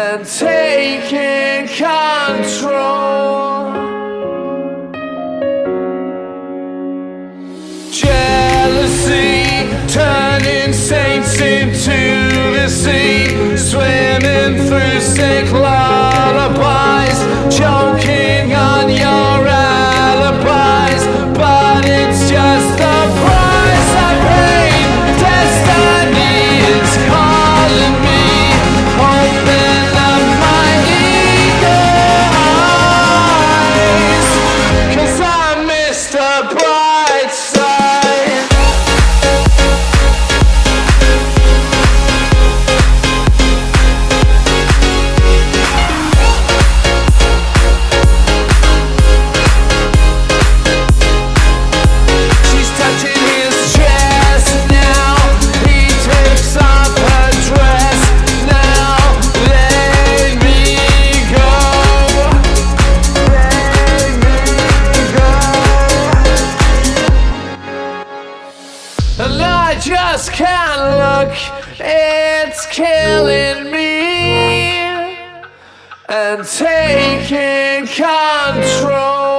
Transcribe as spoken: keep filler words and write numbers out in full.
and taking control. Jealousy turning saints into the sea, swimming through sick lullabies, choking on your alibis, but it's just the price I paid. Destiny is calling me, open up my eagle eyes, 'cause I missed the bright side. She's touching his chest now, he takes off her dress now. Let me go, let me go. And I just can't look, it's killing me and taking control.